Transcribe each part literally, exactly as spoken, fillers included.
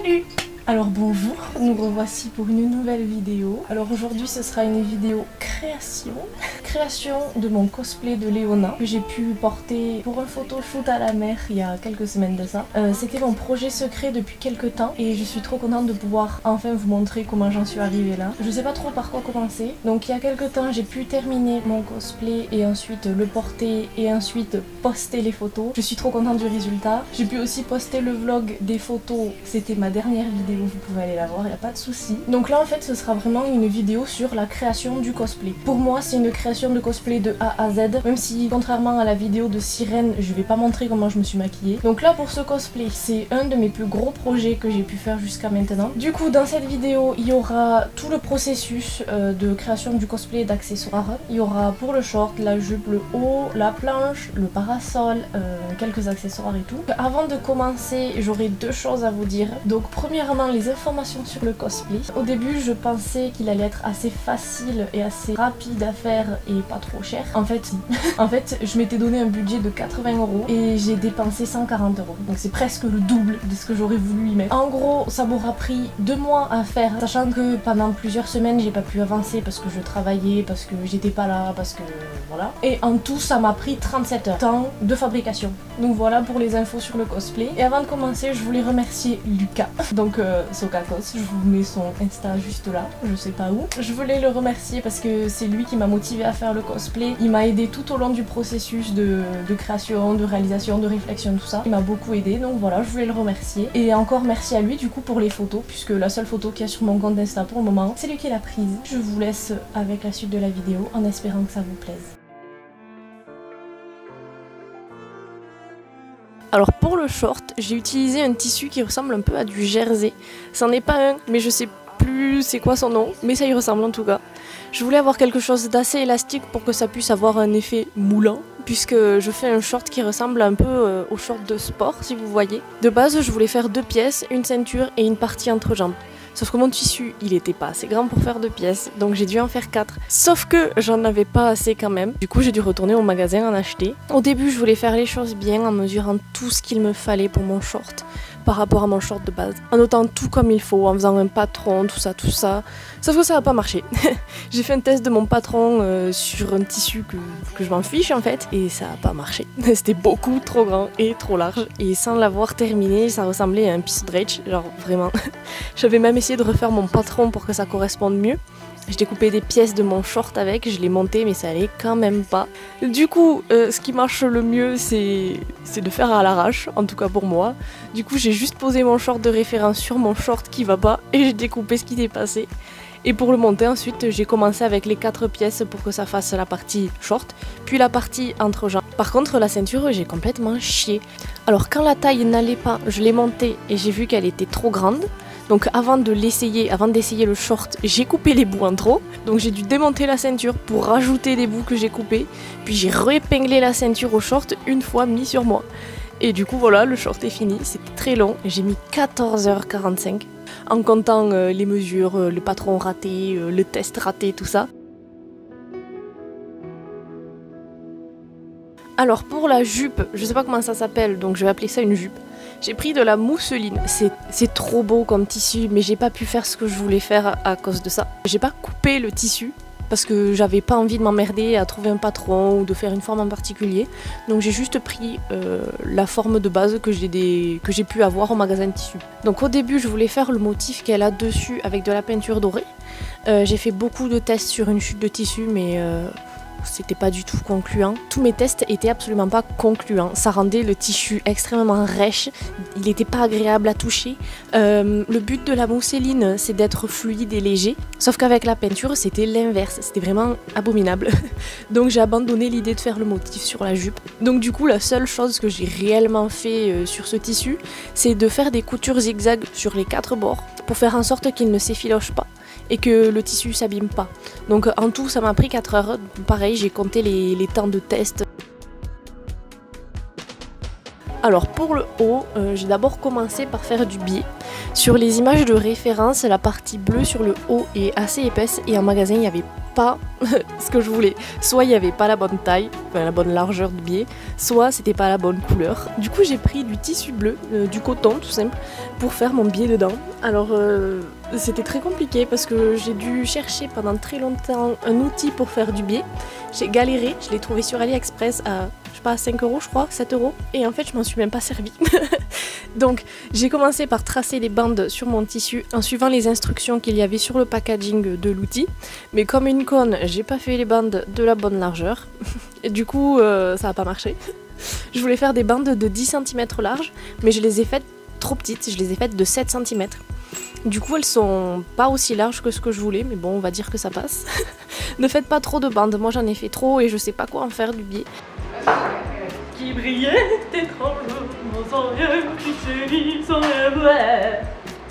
Salut! Alors bonjour, nous revoici pour une nouvelle vidéo. Alors aujourd'hui ce sera une vidéo création. Création de mon cosplay de Léona que j'ai pu porter pour un photoshoot à la mer il y a quelques semaines de ça. Euh, C'était mon projet secret depuis quelques temps et je suis trop contente de pouvoir enfin vous montrer comment j'en suis arrivée là. Je sais pas trop par quoi commencer. Donc il y a quelques temps j'ai pu terminer mon cosplay et ensuite le porter et ensuite poster les photos. Je suis trop contente du résultat. J'ai pu aussi poster le vlog des photos. C'était ma dernière vidéo. Vous pouvez aller la voir, il n'y a pas de souci. Donc là en fait ce sera vraiment une vidéo sur la création du cosplay. Pour moi c'est une création de cosplay de A à Z, même si contrairement à la vidéo de Sirène je vais pas montrer comment je me suis maquillée. Donc là pour ce cosplay c'est un de mes plus gros projets que j'ai pu faire jusqu'à maintenant. Du coup dans cette vidéo il y aura tout le processus euh, de création du cosplay d'accessoires. Il y aura pour le short, la jupe, le haut, la planche, le parasol, euh, quelques accessoires et tout. Avant de commencer j'aurai deux choses à vous dire. Donc premièrement les informations sur le cosplay. Au début je pensais qu'il allait être assez facile et assez rapide à faire et pas trop cher. En fait en fait je m'étais donné un budget de quatre-vingts euros et j'ai dépensé cent quarante euros. Donc c'est presque le double de ce que j'aurais voulu y mettre. En gros ça m'aura pris deux mois à faire, sachant que pendant plusieurs semaines j'ai pas pu avancer parce que je travaillais, parce que j'étais pas là, parce que voilà. Et en tout ça m'a pris trente-sept heures temps de fabrication. Donc voilà pour les infos sur le cosplay. Et avant de commencer je voulais remercier Lucas. Donc euh, Sokakos, je vous mets son Insta juste là, je sais pas où. Je voulais le remercier parce que c'est lui qui m'a motivé à faire le cosplay. Il m'a aidé tout au long du processus de, de création, de réalisation, de réflexion, tout ça. Il m'a beaucoup aidé, donc voilà, je voulais le remercier. Et encore merci à lui du coup pour les photos, puisque la seule photo qu'il y a sur mon compte Insta pour le moment, c'est lui qui l'a prise. Je vous laisse avec la suite de la vidéo en espérant que ça vous plaise. Alors pour le short, j'ai utilisé un tissu qui ressemble un peu à du jersey. C'en est pas un, mais je sais plus c'est quoi son nom, mais ça y ressemble en tout cas. Je voulais avoir quelque chose d'assez élastique pour que ça puisse avoir un effet moulant, puisque je fais un short qui ressemble un peu au short de sport si vous voyez. De base je voulais faire deux pièces, une ceinture et une partie entre jambes. Sauf que mon tissu, il était pas assez grand pour faire deux pièces, donc j'ai dû en faire quatre. Sauf que j'en avais pas assez quand même. Du coup, j'ai dû retourner au magasin en acheter. Au début, je voulais faire les choses bien en mesurant tout ce qu'il me fallait pour mon short par rapport à mon short de base. En notant tout comme il faut, en faisant un patron, tout ça, tout ça. Sauf que ça n'a pas marché. J'ai fait un test de mon patron euh, sur un tissu que, que je m'en fiche en fait, et ça n'a pas marché. C'était beaucoup trop grand et trop large. Et sans l'avoir terminé, ça ressemblait à un piece dredge, genre vraiment. J'avais même essayé de refaire mon patron pour que ça corresponde mieux. J'ai découpé des pièces de mon short avec, je l'ai monté mais ça allait quand même pas. Du coup, euh, ce qui marche le mieux c'est de faire à l'arrache, en tout cas pour moi. Du coup j'ai juste posé mon short de référence sur mon short qui va pas et j'ai découpé ce qui dépassait. Et pour le monter ensuite j'ai commencé avec les quatre pièces pour que ça fasse la partie short, puis la partie entre jambes. Par contre la ceinture j'ai complètement chié. Alors quand la taille n'allait pas, je l'ai montée et j'ai vu qu'elle était trop grande. Donc avant de l'essayer, avant d'essayer le short, j'ai coupé les bouts en trop. Donc j'ai dû démonter la ceinture pour rajouter les bouts que j'ai coupés. Puis j'ai réépinglé la ceinture au short une fois mis sur moi. Et du coup voilà, le short est fini. C'était très long. J'ai mis quatorze heures quarante-cinq en comptant euh, les mesures, euh, le patron raté, euh, le test raté, tout ça. Alors pour la jupe, je sais pas comment ça s'appelle, donc je vais appeler ça une jupe. J'ai pris de la mousseline, c'est trop beau comme tissu, mais j'ai pas pu faire ce que je voulais faire à cause de ça. J'ai pas coupé le tissu, parce que j'avais pas envie de m'emmerder à trouver un patron ou de faire une forme en particulier. Donc j'ai juste pris euh, la forme de base que j'ai que j'ai pu avoir au magasin de tissus. Donc au début je voulais faire le motif qu'elle a dessus avec de la peinture dorée. Euh, j'ai fait beaucoup de tests sur une chute de tissu, mais... Euh, c'était pas du tout concluant. Tous mes tests étaient absolument pas concluants. Ça rendait le tissu extrêmement rêche, il n'était pas agréable à toucher. Euh, le but de la mousseline, c'est d'être fluide et léger. Sauf qu'avec la peinture, c'était l'inverse. C'était vraiment abominable. Donc j'ai abandonné l'idée de faire le motif sur la jupe. Donc du coup, la seule chose que j'ai réellement fait euh, sur ce tissu, c'est de faire des coutures zigzag sur les quatre bords pour faire en sorte qu'il ne s'effiloche pas et que le tissu s'abîme pas. Donc en tout ça m'a pris quatre heures, pareil j'ai compté les, les temps de test. Alors pour le haut, euh, j'ai d'abord commencé par faire du biais. Sur les images de référence, la partie bleue sur le haut est assez épaisse et en magasin il n'y avait pas ce que je voulais. Soit il n'y avait pas la bonne taille, enfin la bonne largeur de biais, soit c'était pas la bonne couleur. Du coup j'ai pris du tissu bleu, euh, du coton tout simple, pour faire mon biais dedans. Alors euh, c'était très compliqué parce que j'ai dû chercher pendant très longtemps un outil pour faire du biais. J'ai galéré, je l'ai trouvé sur AliExpress à, je sais pas, cinq euros je crois, sept euros. Et en fait je m'en suis même pas servi. Donc j'ai commencé par tracer les bandes sur mon tissu en suivant les instructions qu'il y avait sur le packaging de l'outil. Mais comme une conne, j'ai pas fait les bandes de la bonne largeur. Et du coup euh, ça a pas marché. Je voulais faire des bandes de dix centimètres larges, mais je les ai faites trop petites, je les ai faites de sept centimètres. Du coup elles sont pas aussi larges que ce que je voulais, mais bon on va dire que ça passe. Ne faites pas trop de bandes, moi j'en ai fait trop et je sais pas quoi en faire du biais. Qui brillait étrangement sans rien, qui chérit sans rien voir.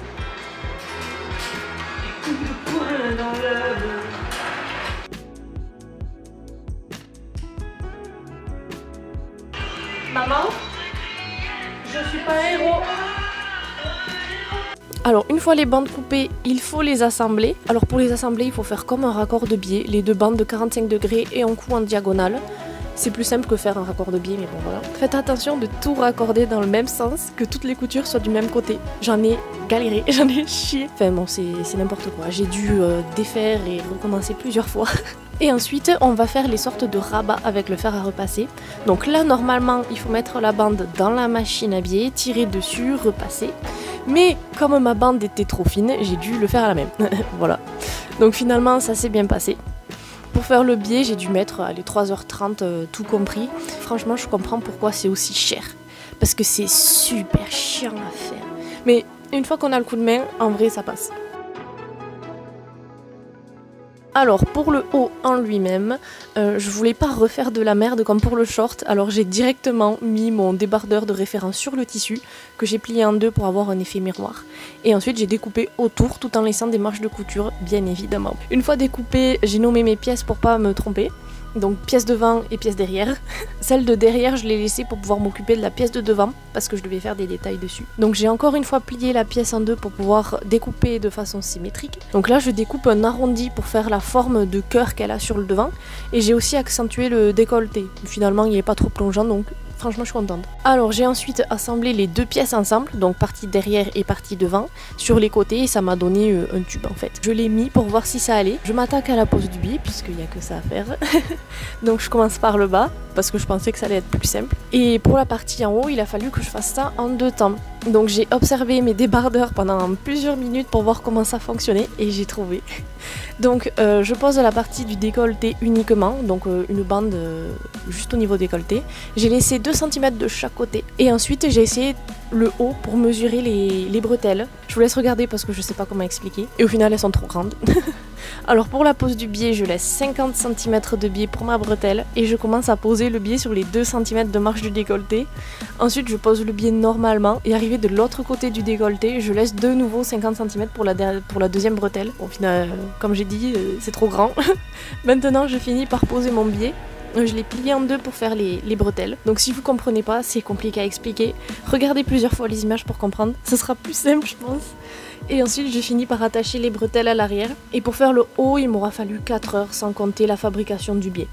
Maman, je suis pas un héros. Alors une fois les bandes coupées, il faut les assembler. Alors pour les assembler, il faut faire comme un raccord de biais, les deux bandes de quarante-cinq degrés et un coup en diagonale. C'est plus simple que faire un raccord de biais, mais bon voilà. Faites attention de tout raccorder dans le même sens, que toutes les coutures soient du même côté. J'en ai galéré, j'en ai chié. Enfin bon, c'est n'importe quoi. J'ai dû euh, défaire et recommencer plusieurs fois. Et ensuite, on va faire les sortes de rabats avec le fer à repasser. Donc là, normalement, il faut mettre la bande dans la machine à biais, tirer dessus, repasser. Mais comme ma bande était trop fine, j'ai dû le faire à la main. Voilà. Donc finalement, ça s'est bien passé. Pour faire le biais, j'ai dû mettre les trois heures trente euh, tout compris. Franchement, je comprends pourquoi c'est aussi cher. Parce que c'est super chiant à faire. Mais une fois qu'on a le coup de main, en vrai, ça passe. Alors pour le haut en lui-même, euh, je voulais pas refaire de la merde comme pour le short, alors j'ai directement mis mon débardeur de référence sur le tissu que j'ai plié en deux pour avoir un effet miroir. Et ensuite j'ai découpé autour tout en laissant des marges de couture, bien évidemment. Une fois découpé, j'ai nommé mes pièces pour pas me tromper. Donc pièce devant et pièce derrière. Celle de derrière, je l'ai laissée pour pouvoir m'occuper de la pièce de devant parce que je devais faire des détails dessus. Donc j'ai encore une fois plié la pièce en deux pour pouvoir découper de façon symétrique. Donc là je découpe un arrondi pour faire la forme de cœur qu'elle a sur le devant. Et j'ai aussi accentué le décolleté. Finalement il n'est pas trop plongeant donc franchement je suis contente. Alors j'ai ensuite assemblé les deux pièces ensemble, donc partie derrière et partie devant, sur les côtés et ça m'a donné euh, un tube en fait. Je l'ai mis pour voir si ça allait. Je m'attaque à la pose du biais puisqu'il n'y a que ça à faire. Donc je commence par le bas parce que je pensais que ça allait être plus simple. Et pour la partie en haut, il a fallu que je fasse ça en deux temps. Donc j'ai observé mes débardeurs pendant plusieurs minutes pour voir comment ça fonctionnait et j'ai trouvé. Donc euh, je pose la partie du décolleté uniquement, donc euh, une bande euh, juste au niveau décolleté. J'ai laissé deux centimètres de chaque côté et ensuite j'ai essayé le haut pour mesurer les, les bretelles. Je vous laisse regarder parce que je sais pas comment expliquer. Et au final elles sont trop grandes. Alors pour la pose du biais, je laisse cinquante centimètres de biais pour ma bretelle et je commence à poser le biais sur les deux centimètres de marge du décolleté. Ensuite je pose le biais normalement et arrivé de l'autre côté du décolleté, je laisse de nouveau cinquante centimètres pour la, pour la deuxième bretelle. Au final, comme j'ai dit, c'est trop grand. Maintenant je finis par poser mon biais. Je l'ai plié en deux pour faire les, les bretelles. Donc si vous comprenez pas, c'est compliqué à expliquer. Regardez plusieurs fois les images pour comprendre. Ce sera plus simple je pense. Et ensuite je finis par attacher les bretelles à l'arrière. Et pour faire le haut, il m'aura fallu quatre heures sans compter la fabrication du biais.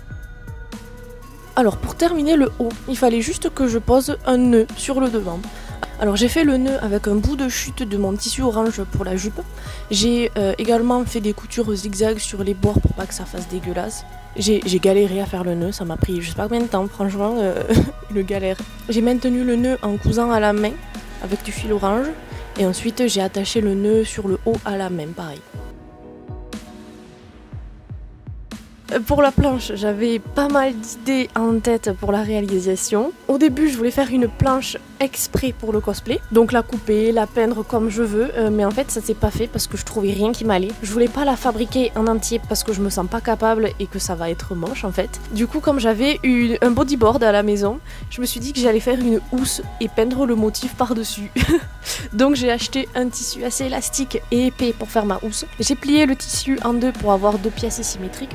Alors pour terminer le haut, il fallait juste que je pose un nœud sur le devant. Alors j'ai fait le nœud avec un bout de chute de mon tissu orange pour la jupe. J'ai euh, également fait des coutures zigzag sur les bords pour pas que ça fasse dégueulasse. J'ai galéré à faire le nœud, ça m'a pris je sais pas combien de temps, franchement, euh, une galère. J'ai maintenu le nœud en cousant à la main avec du fil orange et ensuite j'ai attaché le nœud sur le haut à la main, pareil. Pour la planche, j'avais pas mal d'idées en tête pour la réalisation. Au début, je voulais faire une planche exprès pour le cosplay, donc la couper, la peindre comme je veux, euh, mais en fait ça s'est pas fait parce que je trouvais rien qui m'allait. Je voulais pas la fabriquer en entier parce que je me sens pas capable et que ça va être moche en fait. Du coup, comme j'avais eu un bodyboard à la maison, je me suis dit que j'allais faire une housse et peindre le motif par-dessus. Donc j'ai acheté un tissu assez élastique et épais pour faire ma housse. J'ai plié le tissu en deux pour avoir deux pièces symétriques, encore une fois.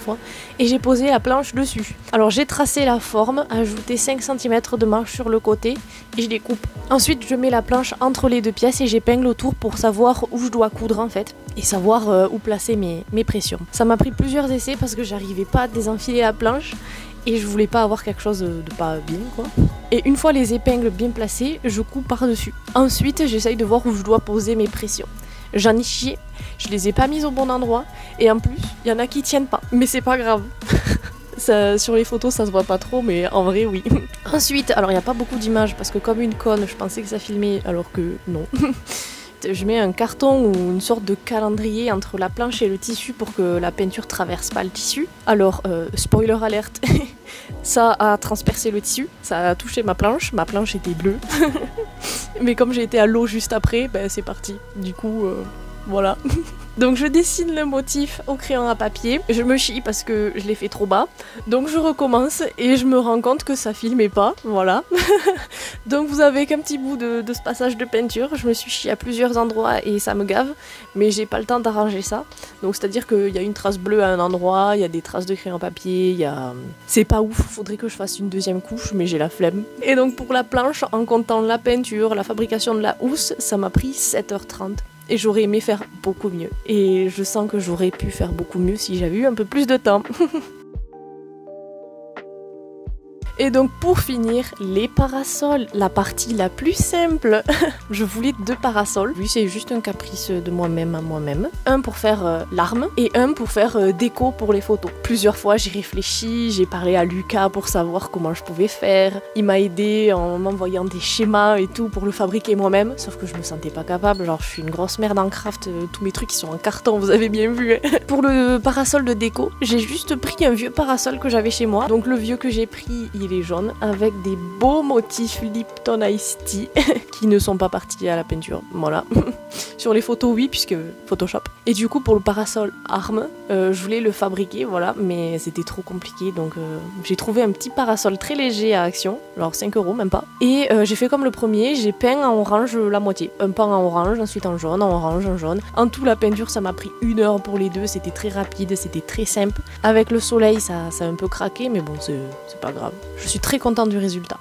fois et j'ai posé la planche dessus. Alors j'ai tracé la forme, ajouté cinq centimètres de marge sur le côté et je découpe. Ensuite je mets la planche entre les deux pièces et j'épingle autour pour savoir où je dois coudre en fait et savoir euh, où placer mes, mes pressions. Ça m'a pris plusieurs essais parce que j'arrivais pas à désenfiler la planche et je voulais pas avoir quelque chose de pas bien quoi. Et une fois les épingles bien placées, je couds par-dessus. Ensuite j'essaye de voir où je dois poser mes pressions. J'en ai chié, je les ai pas mises au bon endroit et en plus il y en a qui tiennent pas, mais c'est pas grave. Ça, sur les photos ça se voit pas trop mais en vrai oui. Ensuite, alors il n'y a pas beaucoup d'images parce que comme une conne je pensais que ça filmait alors que non. Je mets un carton ou une sorte de calendrier entre la planche et le tissu pour que la peinture traverse pas le tissu. Alors, euh, spoiler alerte, ça a transpercé le tissu, ça a touché ma planche, ma planche était bleue. Mais comme j'ai été à l'eau juste après, ben c'est parti. Du coup, euh, voilà. Donc je dessine le motif au crayon à papier, je me chie parce que je l'ai fait trop bas, donc je recommence et je me rends compte que ça filmait pas, voilà. Donc vous avez qu'un petit bout de, de ce passage de peinture, je me suis chiée à plusieurs endroits et ça me gave, mais j'ai pas le temps d'arranger ça. Donc c'est à dire qu'il y a une trace bleue à un endroit, il y a des traces de crayon à papier, il y a... c'est pas ouf, faudrait que je fasse une deuxième couche, mais j'ai la flemme. Et donc pour la planche, en comptant la peinture, la fabrication de la housse, ça m'a pris sept heures trente. Et j'aurais aimé faire beaucoup mieux. Et je sens que j'aurais pu faire beaucoup mieux si j'avais eu un peu plus de temps. Et donc pour finir, les parasols, la partie la plus simple. Je voulais deux parasols. Lui c'est juste un caprice de moi-même à moi-même. Un pour faire euh, l'arme et un pour faire euh, déco pour les photos. Plusieurs fois j'ai réfléchi, j'ai parlé à Lucas pour savoir comment je pouvais faire. Il m'a aidé en m'envoyant des schémas et tout pour le fabriquer moi-même. Sauf que je me sentais pas capable, genre je suis une grosse merde en craft. Euh, tous mes trucs ils sont en carton, vous avez bien vu. Hein. Pour le parasol de déco, j'ai juste pris un vieux parasol que j'avais chez moi. Donc le vieux que j'ai pris, il est jaune avec des beaux motifs Lipton Ice Tea qui ne sont pas partis à la peinture, voilà. Sur les photos oui puisque Photoshop. Et du coup pour le parasol arme, euh, je voulais le fabriquer voilà, mais c'était trop compliqué donc euh, j'ai trouvé un petit parasol très léger à Action, genre cinq euros même pas. Et euh, j'ai fait comme le premier, j'ai peint en orange la moitié, un pan en orange, ensuite en jaune, en orange, en jaune. En tout la peinture ça m'a pris une heure pour les deux, c'était très rapide, c'était très simple. Avec le soleil ça, ça a un peu craqué mais bon c'est pas grave. Je suis très contente du résultat.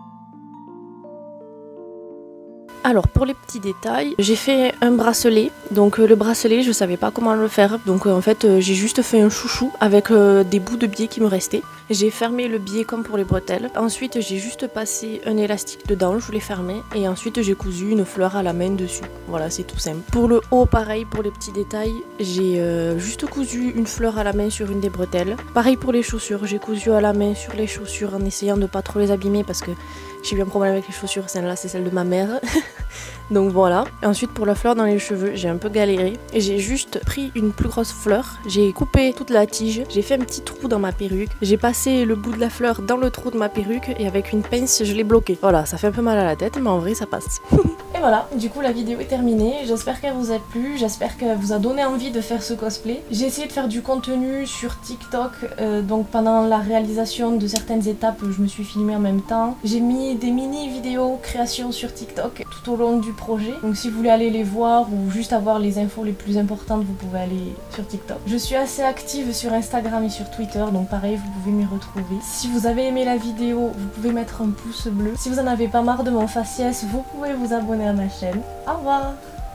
Alors pour les petits détails, j'ai fait un bracelet, donc euh, le bracelet je savais pas comment le faire, donc euh, en fait euh, j'ai juste fait un chouchou avec euh, des bouts de biais qui me restaient. J'ai fermé le biais comme pour les bretelles, ensuite j'ai juste passé un élastique dedans, je l'ai fermé et ensuite j'ai cousu une fleur à la main dessus, voilà c'est tout simple. Pour le haut pareil, pour les petits détails, j'ai euh, juste cousu une fleur à la main sur une des bretelles. Pareil pour les chaussures, j'ai cousu à la main sur les chaussures en essayant de pas trop les abîmer parce que j'ai eu un problème avec les chaussures, celle-là c'est celle de ma mère. Donc voilà. Et ensuite pour la fleur dans les cheveux, j'ai un peu galéré. Et j'ai juste pris une plus grosse fleur, j'ai coupé toute la tige, j'ai fait un petit trou dans ma perruque, j'ai passé le bout de la fleur dans le trou de ma perruque et avec une pince je l'ai bloqué. Voilà, ça fait un peu mal à la tête mais en vrai ça passe. Et voilà, du coup la vidéo est terminée, j'espère qu'elle vous a plu, j'espère qu'elle vous a donné envie de faire ce cosplay. J'ai essayé de faire du contenu sur TikTok, euh, donc pendant la réalisation de certaines étapes je me suis filmée en même temps. J'ai mis des mini vidéos création sur TikTok tout au long du projet, donc si vous voulez aller les voir ou juste avoir les infos les plus importantes vous pouvez aller sur TikTok. Je suis assez active sur Instagram et sur Twitter, donc pareil vous pouvez m'y retrouver. Si vous avez aimé la vidéo vous pouvez mettre un pouce bleu. Si vous en avez pas marre de mon faciès vous pouvez vous abonner à ma chaîne. Au revoir!